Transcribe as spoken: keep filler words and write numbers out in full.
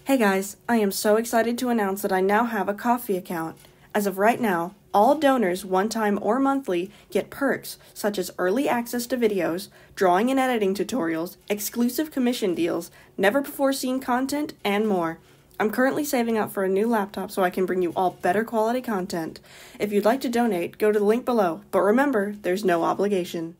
Hey guys, I am so excited to announce that I now have a Ko-fi account. As of right now, all donors, one time or monthly, get perks such as early access to videos, drawing and editing tutorials, exclusive commission deals, never-before-seen content, and more. I'm currently saving up for a new laptop so I can bring you all better quality content. If you'd like to donate, go to the link below, but remember, there's no obligation.